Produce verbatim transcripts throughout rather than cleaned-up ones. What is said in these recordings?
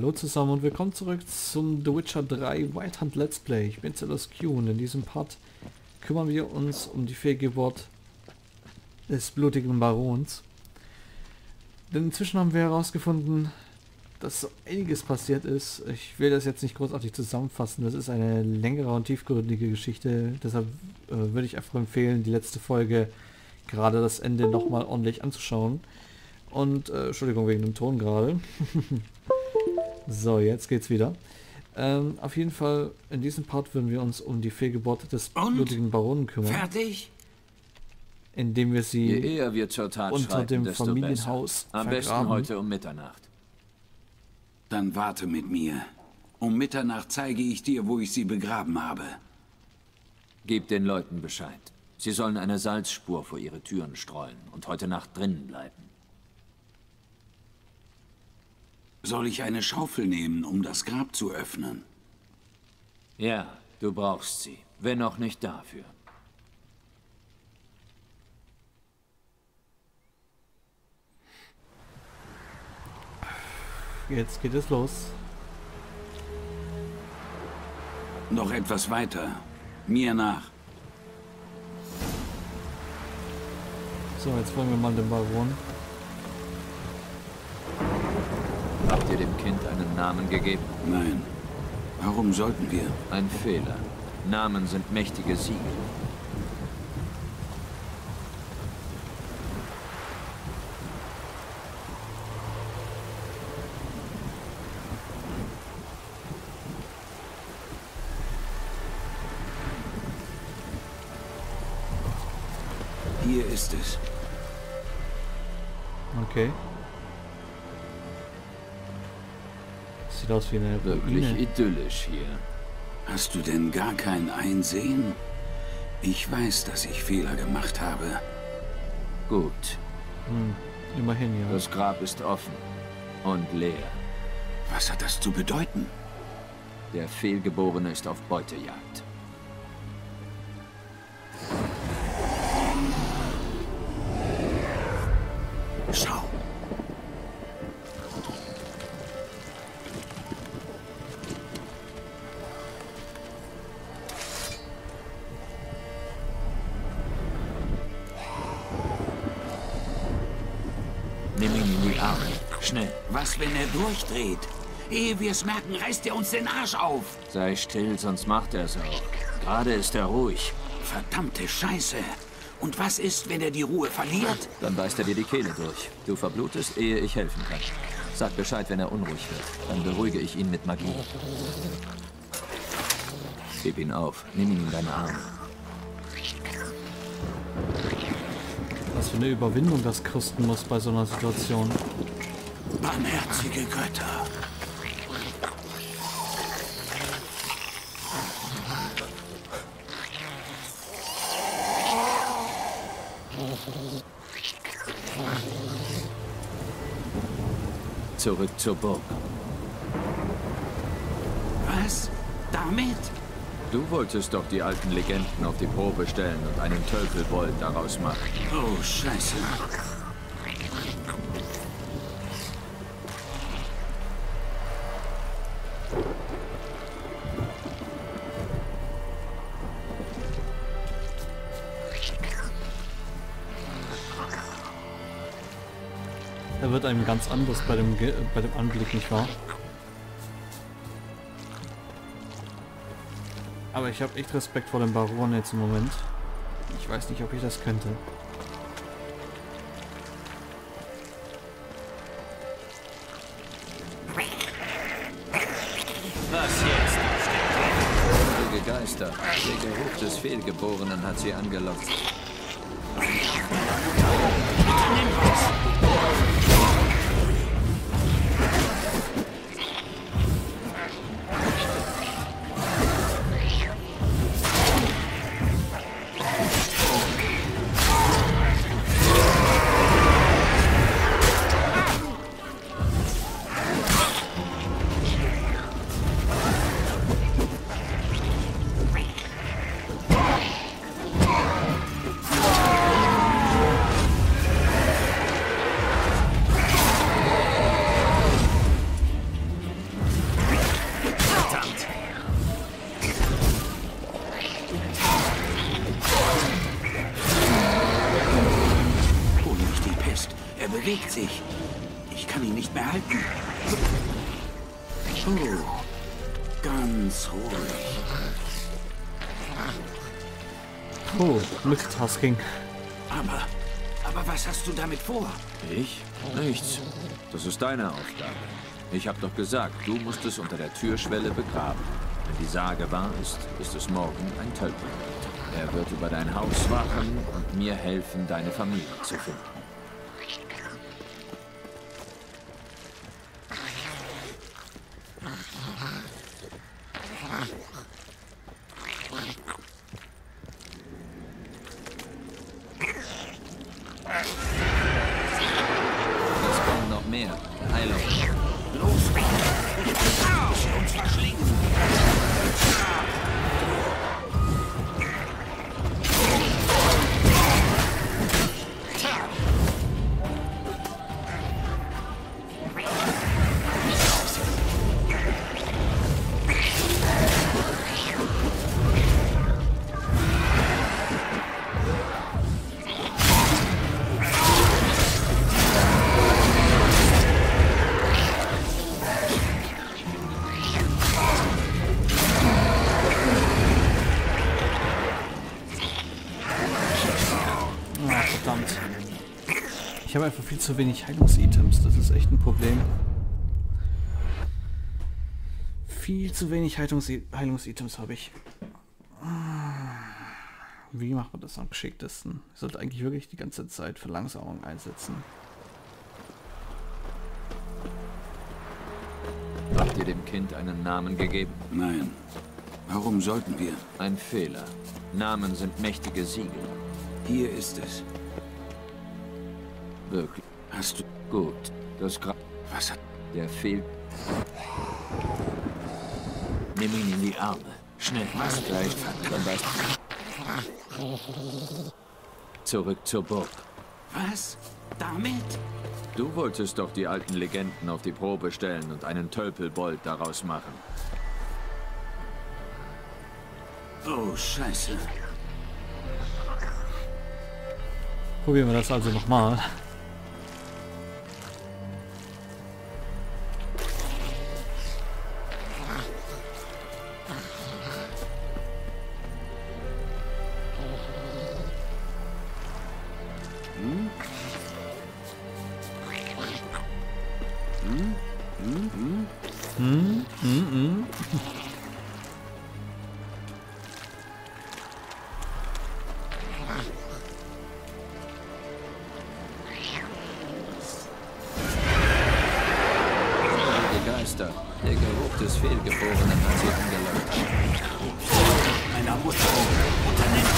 Hallo zusammen und willkommen zurück zum The Witcher drei Wild Hunt Let's Play. Ich bin Zelos Q und in diesem Part kümmern wir uns um die Fehlgeburt des blutigen Barons. Denn inzwischen haben wir herausgefunden, dass so einiges passiert ist. Ich will das jetzt nicht großartig zusammenfassen, das ist eine längere und tiefgründige Geschichte. Deshalb äh, würde ich einfach empfehlen, die letzte Folge, gerade das Ende, nochmal ordentlich anzuschauen. Und, äh, Entschuldigung wegen dem Ton gerade. So, jetzt geht's wieder. Ähm, auf jeden Fall, in diesem Part würden wir uns um die Fehlgeburt des Und? blutigen Baronen kümmern. Fertig? Indem wir sie Je eher wir zur Tat unter schreiten, dem desto Familienhaus besser. Am besten vergraben. heute um Mitternacht. Dann warte mit mir. Um Mitternacht zeige ich dir, wo ich sie begraben habe. Gib den Leuten Bescheid. Sie sollen eine Salzspur vor ihre Türen streuen und heute Nacht drinnen bleiben. Soll ich eine Schaufel nehmen, um das Grab zu öffnen? Ja, du brauchst sie. Wenn auch nicht dafür. Jetzt geht es los. Noch etwas weiter. Mir nach. So, jetzt wollen wir mal den Baron. Habt ihr dem Kind einen Namen gegeben? Nein. Warum sollten wir? Ein Fehler. Namen sind mächtige Siegel. Hier ist es. Okay. Sieht aus wie eine Wirklich Ruine. idyllisch hier. Hast du denn gar kein Einsehen? Ich weiß, dass ich Fehler gemacht habe. Gut. Hm, immerhin, ja. Das Grab ist offen und leer. Was hat das zu bedeuten? Der Fehlgeborene ist auf Beutejagd. Schau. Nimm ihn in die Arme. Schnell. Was, wenn er durchdreht? Ehe wir es merken, reißt er uns den Arsch auf. Sei still, sonst macht er es auch. Gerade ist er ruhig. Verdammte Scheiße. Und was ist, wenn er die Ruhe verliert? Dann beißt er dir die Kehle durch. Du verblutest, ehe ich helfen kann. Sag Bescheid, wenn er unruhig wird. Dann beruhige ich ihn mit Magie. Heb ihn auf. Nimm ihn in deine Arme. Was für eine Überwindung das kosten muss bei so einer Situation. Barmherzige Götter. Zurück zur Burg. Was? Damit? Du wolltest doch die alten Legenden auf die Probe stellen und einen Tölpelbold daraus machen. Oh, Scheiße. Da wird einem ganz anders bei dem, Ge bei dem Anblick, nicht wahr? Aber ich habe echt Respekt vor dem Baron jetzt im Moment. Ich weiß nicht, ob ich das könnte. Was jetzt? Böse Geister. Der Geruch des Fehlgeborenen hat sie angelockt. bewegt sich. Ich kann ihn nicht mehr halten. Oh, ganz ruhig. Oh, Multitasking. Aber, aber was hast du damit vor? Ich? Nichts. Das ist deine Aufgabe. Ich habe doch gesagt, du musst es unter der Türschwelle begraben. Wenn die Sage wahr ist, ist es morgen ein Tölpel. Er wird über dein Haus wachen und mir helfen, deine Familie zu finden. Es kommen noch mehr. Heilung. Los! Sie uns verschlingen! Ich habe einfach viel zu wenig Heilungs-Items, das ist echt ein Problem. Viel zu wenig Heilungs-Items habe ich. Wie macht man das am geschicktesten? Ich sollte eigentlich wirklich die ganze Zeit Verlangsamung einsetzen. Habt ihr dem Kind einen Namen gegeben? Nein. Warum sollten wir? Ein Fehler. Namen sind mächtige Siegel. Hier ist es. Wirklich. Hast du... Gut. Das Gra... Was hat... Der fehlt... Nimm ihn in die Arme. Schnell. Was Gleich. Dann weißt du. Zurück zur Burg. Was? Damit? Du wolltest doch die alten Legenden auf die Probe stellen und einen Tölpelbold daraus machen. Oh, Scheiße. Probieren wir das also nochmal. Hm? Hm? Hm? Hm? Hm, hm, hm. Die Geister. Der Geruch des Fehlgeborenen hat sie angelockt. Einer muss unternehmen.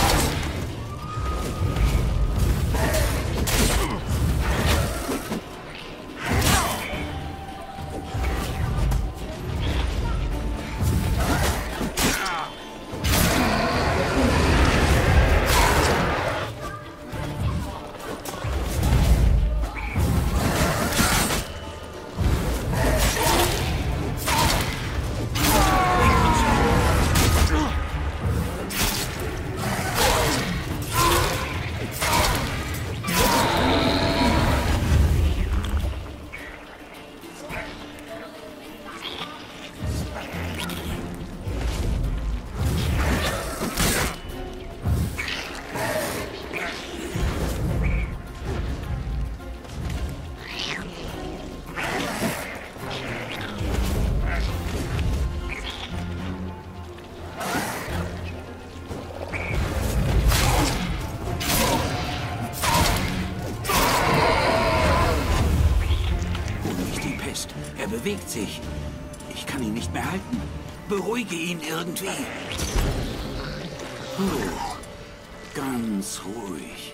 Er bewegt sich. Ich kann ihn nicht mehr halten. Beruhige ihn irgendwie. Oh, ganz ruhig.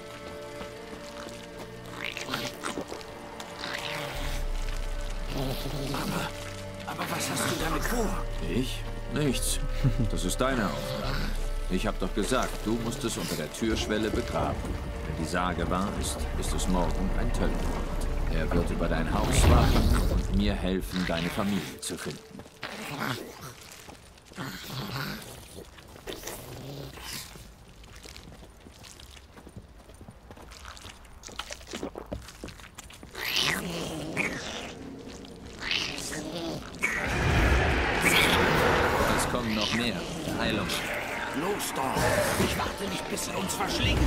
Aber, aber was hast du damit vor? Ich? Nichts. Das ist deine Aufgabe. Ich habe doch gesagt, du musst es unter der Türschwelle begraben. Wenn die Sage wahr ist, ist es morgen ein Tölpelbold. Er wird über dein Haus wachen und mir helfen, deine Familie zu finden. noch mehr. Heilung. Los doch! Ich warte nicht, bis sie uns verschlingen!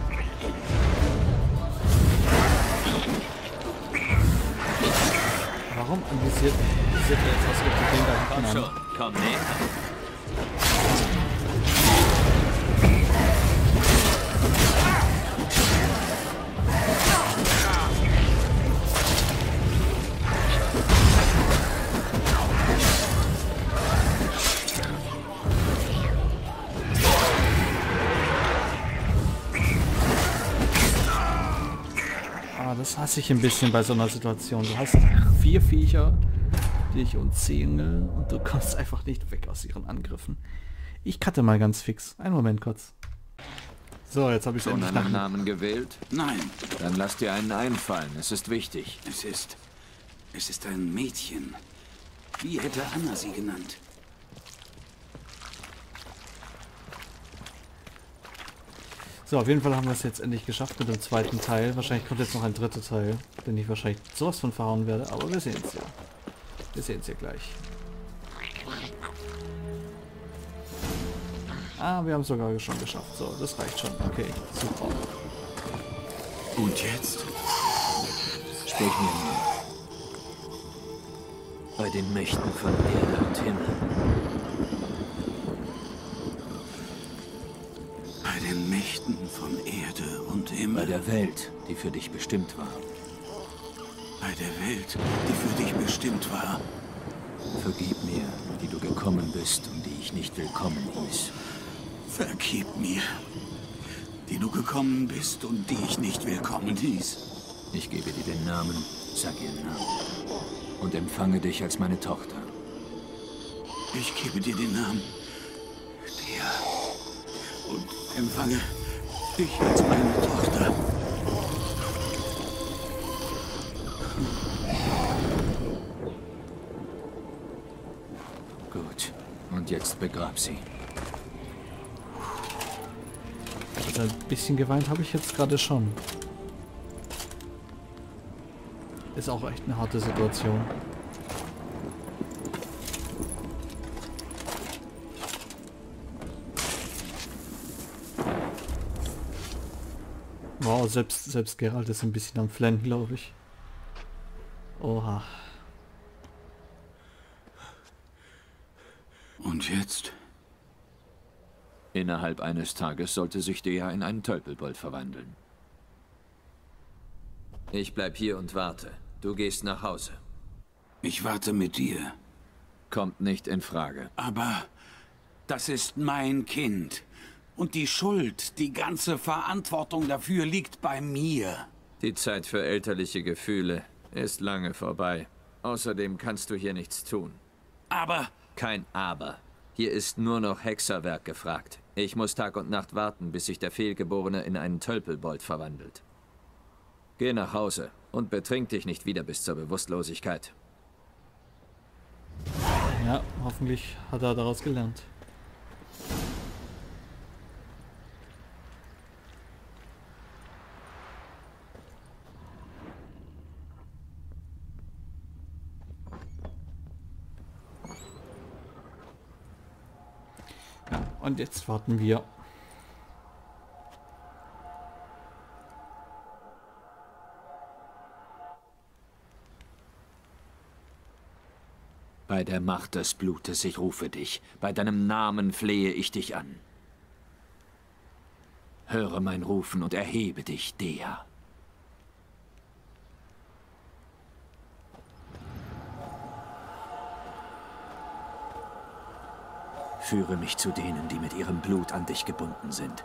Warum anvisiert visiert er jetzt ausgerechnet den da Komm hinten an? schon, komm näher. Das hasse ich ein bisschen bei so einer Situation. Du hast vier Viecher, die dich umzingeln und du kommst einfach nicht weg aus ihren Angriffen. Ich cutte mal ganz fix. Einen Moment kurz. So, jetzt habe ich es endlich nach nach... Namen gewählt? Nein. Dann lass dir einen einfallen. Es ist wichtig. Es ist... Es ist ein Mädchen. Wie hätte Anna sie genannt? So, auf jeden Fall haben wir es jetzt endlich geschafft mit dem zweiten Teil. Wahrscheinlich kommt jetzt noch ein dritter Teil, den ich wahrscheinlich sowas von verhauen werde, aber wir sehen es ja. Wir sehen es ja gleich. Ah, wir haben es sogar schon geschafft. So, das reicht schon. Okay, super. Und jetzt? Sprich mir nur. Bei den Mächten von Erde und Himmel. Bei den Mächten von Erde und Himmel. Bei der Welt, die für dich bestimmt war. Bei der Welt, die für dich bestimmt war. Vergib mir, die du gekommen bist und die ich nicht willkommen hieß. Vergib mir, die du gekommen bist und die ich nicht willkommen hieß. Ich gebe dir den Namen, sag ihren Namen. Und empfange dich als meine Tochter. Ich gebe dir den Namen, Dea. Und empfange dich als meine Tochter. Gut. Und jetzt begrab sie. Also ein bisschen geweint habe ich jetzt gerade schon. Ist auch echt eine harte Situation. Wow, selbst, selbst Geralt ist ein bisschen am Flennen, glaube ich. Oha. Und jetzt? Innerhalb eines Tages sollte sich Dea in einen Tölpelbold verwandeln. Ich bleib hier und warte. Du gehst nach Hause. Ich warte mit dir. Kommt nicht in Frage. Aber das ist mein Kind. Und die Schuld, die ganze Verantwortung dafür liegt bei mir. Die Zeit für elterliche Gefühle ist lange vorbei. Außerdem kannst du hier nichts tun. Aber... Kein Aber. Hier ist nur noch Hexerwerk gefragt. Ich muss Tag und Nacht warten, bis sich der Fehlgeborene in einen Tölpelbold verwandelt. Geh nach Hause und betrink dich nicht wieder bis zur Bewusstlosigkeit. Ja, hoffentlich hat er daraus gelernt. Ja, und jetzt warten wir. Bei der Macht des Blutes, ich rufe dich. Bei deinem Namen flehe ich dich an. Höre mein Rufen und erhebe dich, Dea. Führe mich zu denen, die mit ihrem Blut an dich gebunden sind.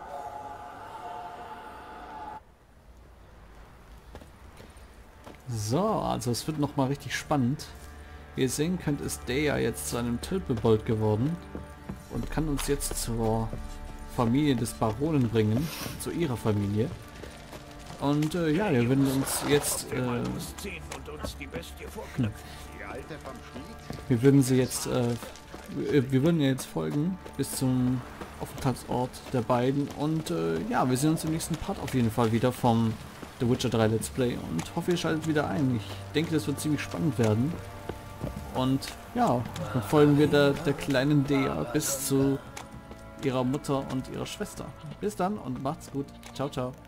So, also es wird noch mal richtig spannend. Wie ihr sehen könnt, ist Dea jetzt zu einem Tölpelbold geworden und kann uns jetzt zur Familie des Baronen bringen, zu ihrer Familie. Und äh, ja, wir würden uns jetzt... Äh, hm. Wir würden sie jetzt... Äh, wir würden ihr jetzt folgen bis zum Aufenthaltsort der beiden. Und äh, ja, wir sehen uns im nächsten Part auf jeden Fall wieder vom The Witcher drei Let's Play. Und hoffe, ihr schaltet wieder ein. Ich denke, das wird ziemlich spannend werden. Und ja, dann folgen wir der, der kleinen Dea bis zu ihrer Mutter und ihrer Schwester. Bis dann und macht's gut. Ciao, ciao.